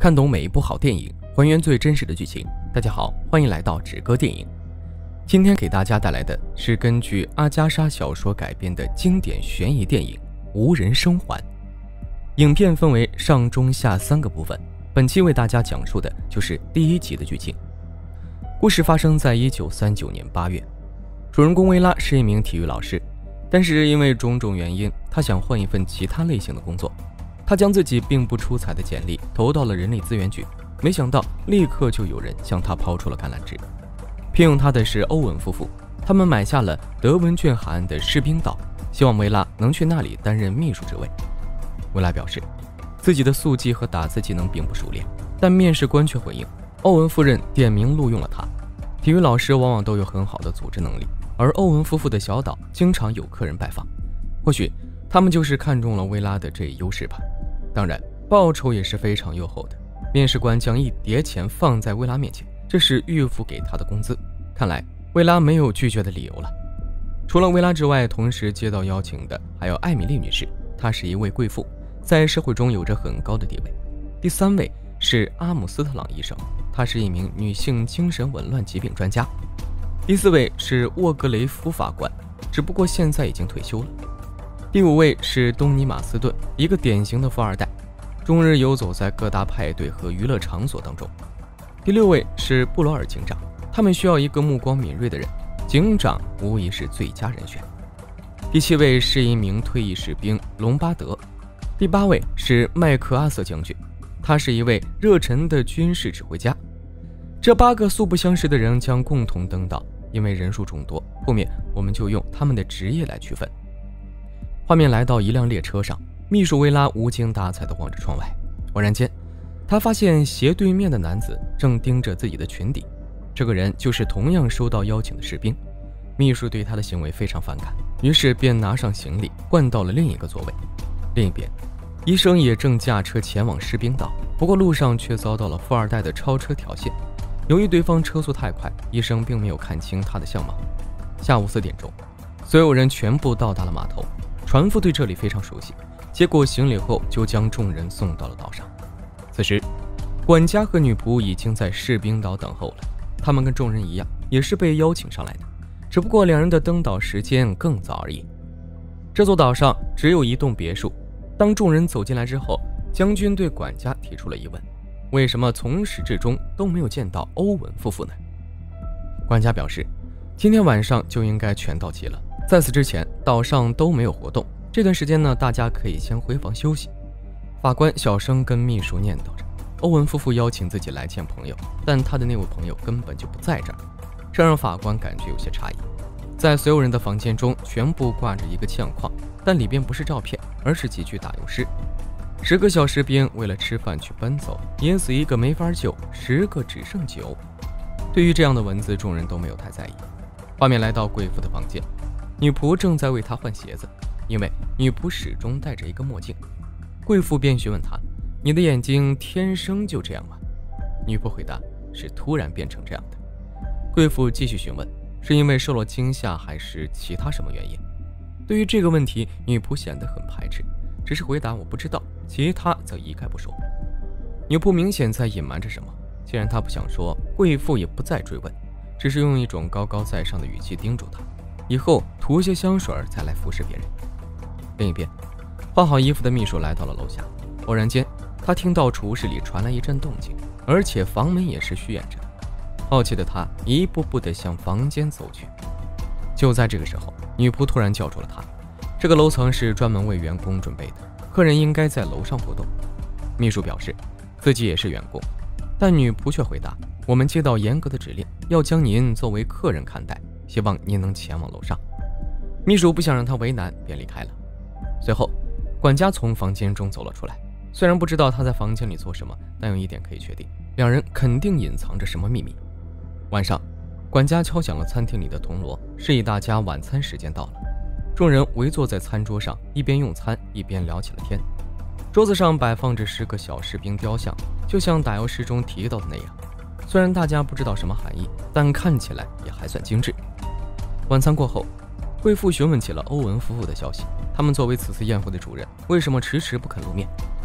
看懂每一部好电影，还原最真实的剧情。大家好，欢迎来到止哥电影。今天给大家带来的是根据阿加莎小说改编的经典悬疑电影《无人生还》。影片分为上中下3个部分，本期为大家讲述的就是第1集的剧情。故事发生在1939年8月，主人公薇拉是一名体育老师，但是因为种种原因，他想换一份其他类型的工作。他将自己并不出彩的简历投到了人力资源局，没想到立刻就有人向他抛出了橄榄枝。聘用他的是欧文夫妇，他们买下了德文郡海岸的士兵岛，希望薇拉能去那里担任秘书职位。薇拉表示自己的速记和打字技能并不熟练，但面试官却回应欧文夫人点名录用了他。体育老师往往都有很好的组织能力，而欧文夫妇的小岛经常有客人拜访，或许他们就是看中了薇拉的这一优势吧。当然报酬也是非常优厚的，面试官将1叠钱放在薇拉面前，这是预付给她的工资。看来薇拉没有拒绝的理由了。除了薇拉之外，同时接到邀请的还有艾米丽女士，她是一位贵妇，在社会中有着很高的地位。第3位是阿姆斯特朗医生，她是一名女性精神紊乱疾病专家。第4位是沃格雷夫法官，只不过现在已经退休了。第5位是东尼马斯顿，一个典型的富二代，终日游走在各大派对和娱乐场所当中。第6位是布罗尔警长，他们需要一个目光敏锐的人，警长无疑是最佳人选。第7位是一名退役士兵隆巴德。第8位是麦克阿瑟将军，他是一位热忱的军事指挥家。这8个素不相识的人将共同登岛，因为人数众多，后面我们就用他们的职业来区分。画面来到一辆列车上，秘书薇拉无精打采地望着窗外。偶然间，他发现斜对面的男子正盯着自己的裙底，这个人就是同样收到邀请的士兵。秘书对他的行为非常反感，于是便拿上行李换到了另一个座位。另一边，医生也正驾车前往士兵岛，不过路上却遭到了富二代的超车挑衅。由于对方车速太快，医生并没有看清他的相貌。下午4点钟，所有人全部到达了码头，船夫对这里非常熟悉，接过行李后就将众人送到了岛上。此时，管家和女仆已经在士兵岛等候了，他们跟众人一样，也是被邀请上来的，只不过2人的登岛时间更早而已。这座岛上只有一栋别墅，当众人走进来之后，将军对管家提出了疑问：为什么从始至终都没有见到欧文夫妇呢？管家表示，今天晚上就应该全到齐了，在此之前岛上都没有活动，这段时间呢，大家可以先回房休息。法官小声跟秘书念叨着，欧文夫妇邀请自己来见朋友，但他的那位朋友根本就不在这儿，这让法官感觉有些诧异。在所有人的房间中全部挂着一个相框，但里边不是照片，而是几句打油诗。10个小士兵为了吃饭去奔走，也死一个没法救，10个只剩9。对于这样的文字，众人都没有太在意。画面来到贵妇的房间，女仆正在为她换鞋子，因为女仆始终戴着一个墨镜。贵妇便询问她：你的眼睛天生就这样吗？女仆回答：是突然变成这样的。贵妇继续询问：是因为受了惊吓还是其他什么原因？对于这个问题，女仆显得很排斥，只是回答我不知道，其他则一概不说。女仆明显在隐瞒着什么，既然她不想说，贵妇也不再追问，只是用一种高高在上的语气叮嘱她，以后涂些香水再来服侍别人。另一边，换好衣服的秘书来到了楼下，偶然间他听到厨室里传来一阵动静，而且房门也是虚掩着的。好奇的他一步步地向房间走去。就在这个时候，女仆突然叫住了他。这个楼层是专门为员工准备的，客人应该在楼上活动。秘书表示自己也是员工，但女仆却回答：我们接到严格的指令，要将您作为客人看待，希望您能前往楼上。秘书不想让他为难，便离开了。随后，管家从房间中走了出来，虽然不知道他在房间里做什么，但有一点可以确定，2人肯定隐藏着什么秘密。晚上，管家敲响了餐厅里的铜锣，示意大家晚餐时间到了。众人围坐在餐桌上，一边用餐一边聊起了天。桌子上摆放着10个小士兵雕像，就像打油诗中提到的那样，虽然大家不知道什么含义，但看起来也还算精致。晚餐过后，贵妇询问起了欧文夫妇的消息，他们作为此次宴会的主人，为什么迟迟不肯露面？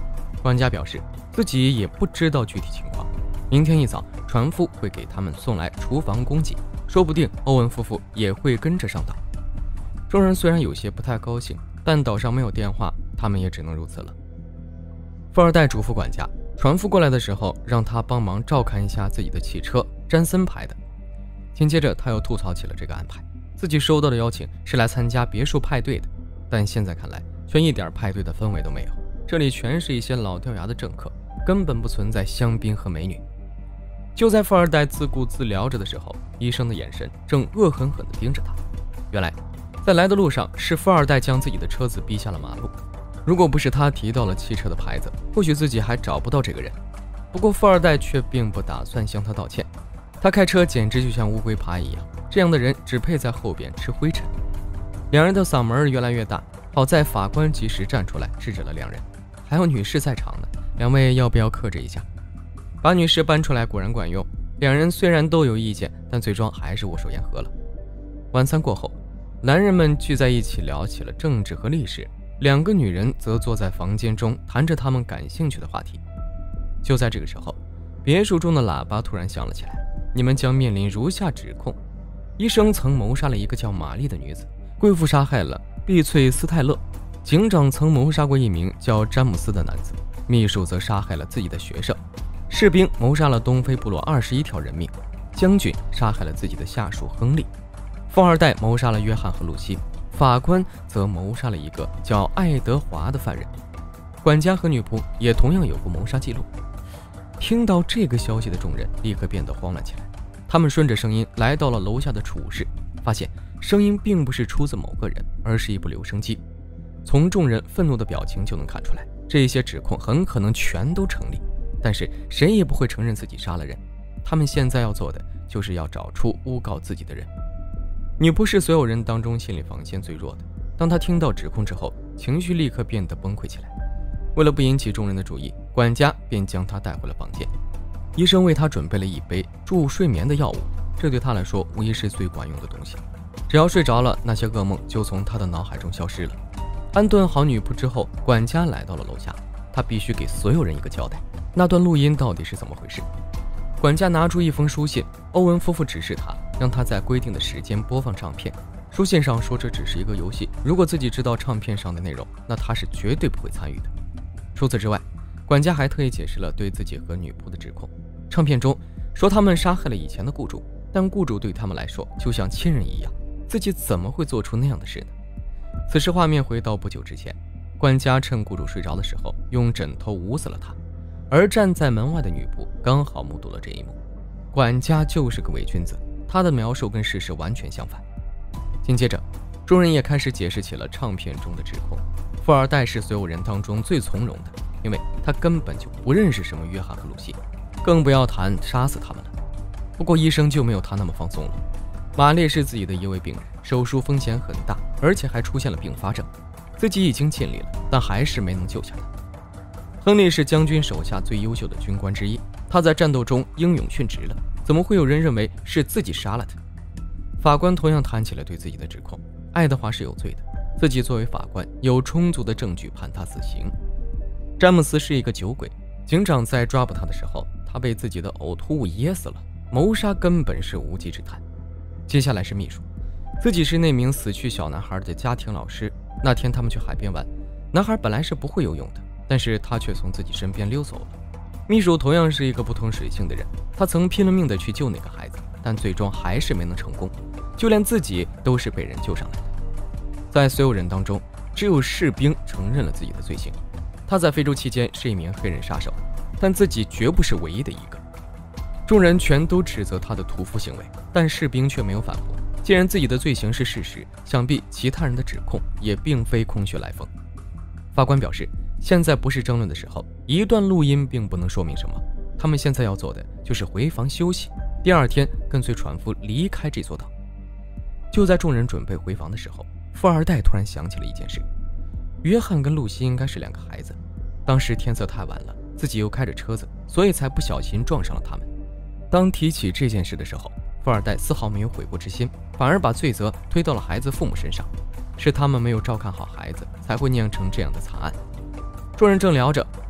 管家表示自己也不知道具体情况，明天一早船夫会给他们送来厨房供给，说不定欧文夫妇也会跟着上岛。众人虽然有些不太高兴，但岛上没有电话，他们也只能如此了。富二代嘱咐管家，船夫过来的时候让他帮忙照看一下自己的汽车，詹森牌的。紧接着他又吐槽起了这个安排，自己收到的邀请是来参加别墅派对的，但现在看来却一点派对的氛围都没有，这里全是一些老掉牙的政客，根本不存在香槟和美女。就在富二代自顾自聊着的时候，医生的眼神正恶狠狠地盯着他。原来在来的路上是富二代将自己的车子逼下了马路，如果不是他提到了汽车的牌子，或许自己还找不到这个人。不过富二代却并不打算向他道歉，他开车简直就像乌龟爬一样，这样的人只配在后边吃灰尘。两人的嗓门越来越大，好在法官及时站出来制止了两人。还有女士在场呢，两位要不要克制一下？把女士搬出来果然管用，两人虽然都有意见，但最终还是握手言和了。晚餐过后，男人们聚在一起聊起了政治和历史，两个女人则坐在房间中谈着她们感兴趣的话题。就在这个时候，别墅中的喇叭突然响了起来，你们将面临如下指控：医生曾谋杀了一个叫玛丽的女子，贵妇杀害了碧翠斯泰勒，警长曾谋杀过一名叫詹姆斯的男子，秘书则杀害了自己的学生，士兵谋杀了东非部落21条人命，将军杀害了自己的下属亨利，富二代谋杀了约翰和露西，法官则谋杀了一个叫爱德华的犯人，管家和女仆也同样有过谋杀记录。听到这个消息的众人立刻变得慌乱起来，他们顺着声音来到了楼下的储物室，发现声音并不是出自某个人，而是一部留声机。从众人愤怒的表情就能看出来，这些指控很可能全都成立，但是谁也不会承认自己杀了人。他们现在要做的就是要找出诬告自己的人。女仆是所有人当中心理防线最弱的，当她听到指控之后，情绪立刻变得崩溃起来。为了不引起众人的注意，管家便将她带回了房间。医生为她准备了一杯助睡眠的药物，这对她来说无疑是最管用的东西。只要睡着了，那些噩梦就从她的脑海中消失了。安顿好女仆之后，管家来到了楼下，他必须给所有人一个交代，那段录音到底是怎么回事。管家拿出一封书信，欧文夫妇指示他，让他在规定的时间播放唱片。书信上说这只是一个游戏，如果自己知道唱片上的内容，那他是绝对不会参与的。除此之外，管家还特意解释了对自己和女仆的指控。唱片中说他们杀害了以前的雇主，但雇主对他们来说就像亲人一样，自己怎么会做出那样的事呢？此时画面回到不久之前，管家趁雇主睡着的时候用枕头捂死了他，而站在门外的女仆刚好目睹了这一幕。管家就是个伪君子，他的描述跟事实完全相反。紧接着，众人也开始解释起了唱片中的指控。富二代是所有人当中最从容的，因为他根本就不认识什么约翰和露西，更不要谈杀死他们了。不过医生就没有他那么放松了。玛丽是自己的一位病人，手术风险很大，而且还出现了并发症，自己已经尽力了，但还是没能救下他。亨利是将军手下最优秀的军官之一，他在战斗中英勇殉职了，怎么会有人认为是自己杀了他？法官同样谈起了对自己的指控，爱德华是有罪的，自己作为法官有充足的证据判他死刑。詹姆斯是一个酒鬼，警长在抓捕他的时候，他被自己的呕吐物噎死了，谋杀根本是无稽之谈。接下来是秘书，自己是那名死去小男孩的家庭老师。那天他们去海边玩，男孩本来是不会游泳的，但是他却从自己身边溜走了。秘书同样是一个不通水性的人，他曾拼了命的去救那个孩子，但最终还是没能成功，就连自己都是被人救上来的。在所有人当中，只有士兵承认了自己的罪行。他在非洲期间是一名黑人杀手，但自己绝不是唯一的一个。众人全都指责他的屠夫行为，但士兵却没有反驳。既然自己的罪行是事实，想必其他人的指控也并非空穴来风。法官表示，现在不是争论的时候，一段录音并不能说明什么，他们现在要做的就是回房休息，第二天跟随船夫离开这座岛。就在众人准备回房的时候，富二代突然想起了一件事，约翰跟露西应该是两个孩子，当时天色太晚了，自己又开着车子，所以才不小心撞上了他们。当提起这件事的时候，富二代丝毫没有悔过之心，反而把罪责推到了孩子父母身上，是他们没有照看好孩子，才会酿成这样的惨案。众人正聊着，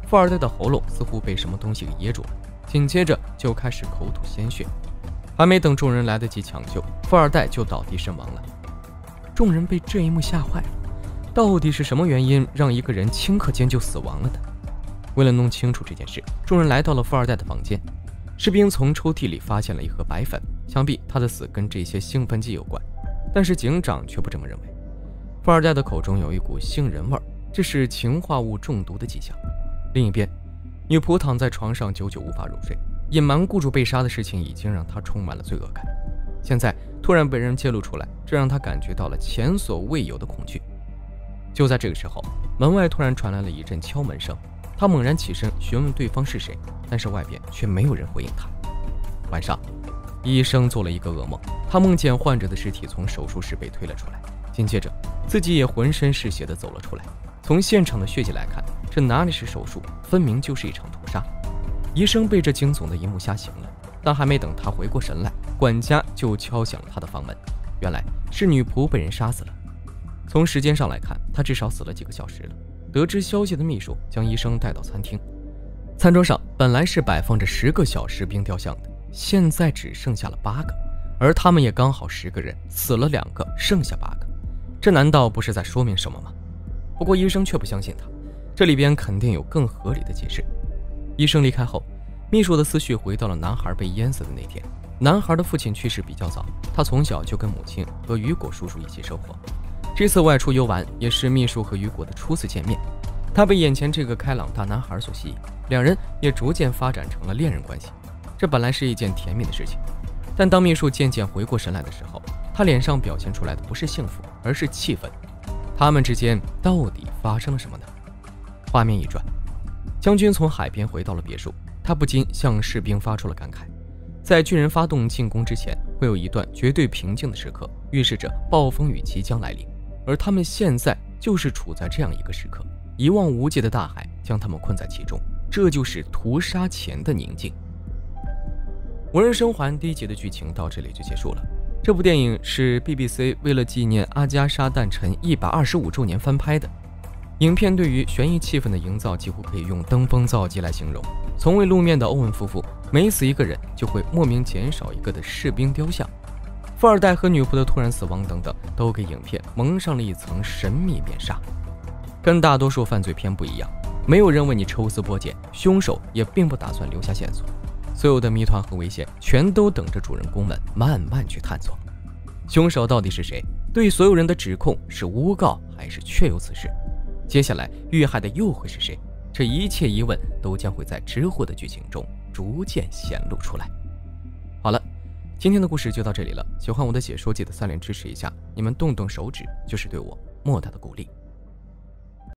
富二代的喉咙似乎被什么东西给噎住了，紧接着就开始口吐鲜血。还没等众人来得及抢救，富二代就倒地身亡了。众人被这一幕吓坏了，到底是什么原因让一个人顷刻间就死亡了呢？为了弄清楚这件事，众人来到了富二代的房间。士兵从抽屉里发现了一盒白粉，想必他的死跟这些兴奋剂有关，但是警长却不这么认为。富二代的口中有一股杏仁味，这是氰化物中毒的迹象。另一边，女仆躺在床上久久无法入睡，隐瞒雇主被杀的事情已经让她充满了罪恶感。现在突然被人揭露出来，这让她感觉到了前所未有的恐惧。就在这个时候，门外突然传来了一阵敲门声，她猛然起身询问对方是谁，但是外边却没有人回应她。晚上，医生做了一个噩梦，他梦见患者的尸体从手术室被推了出来，紧接着自己也浑身是血地走了出来。从现场的血迹来看，这哪里是手术，分明就是一场屠杀。医生被这惊悚的一幕吓醒了，但还没等他回过神来，管家就敲响了他的房门。原来是女仆被人杀死了。从时间上来看，她至少死了几个小时了。得知消息的秘书将医生带到餐厅，餐桌上本来是摆放着10个小士兵雕像的，现在只剩下了8个，而他们也刚好10个人，死了2个，剩下8个。这难道不是在说明什么吗？不过医生却不相信他，这里边肯定有更合理的解释。医生离开后，秘书的思绪回到了男孩被淹死的那天。男孩的父亲去世比较早，他从小就跟母亲和雨果叔叔一起生活。这次外出游玩也是秘书和雨果的初次见面，他被眼前这个开朗大男孩所吸引，两人也逐渐发展成了恋人关系。这本来是一件甜蜜的事情，但当秘书渐渐回过神来的时候，他脸上表现出来的不是幸福，而是气愤。他们之间到底发生了什么呢？画面一转，将军从海边回到了别墅，他不禁向士兵发出了感慨。在巨人发动进攻之前，会有一段绝对平静的时刻，预示着暴风雨即将来临，而他们现在就是处在这样一个时刻，一望无际的大海将他们困在其中，这就是屠杀前的宁静。无人生还第1集的剧情到这里就结束了。这部电影是 BBC 为了纪念阿加莎诞辰125周年翻拍的。影片对于悬疑气氛的营造几乎可以用登峰造极来形容。从未露面的欧文夫妇每死一个人就会莫名减少一个的士兵雕像，富二代和女仆的突然死亡等等，都给影片蒙上了一层神秘面纱。跟大多数犯罪片不一样，没有人为你抽丝剥茧，凶手也并不打算留下线索，所有的谜团和危险全都等着主人公们慢慢去探索。凶手到底是谁？对所有人的指控是诬告还是确有此事？接下来遇害的又会是谁？这一切疑问都将会在之后的剧情中逐渐显露出来。好了，今天的故事就到这里了。喜欢我的解说，记得3连支持一下，你们动动手指就是对我莫大的鼓励。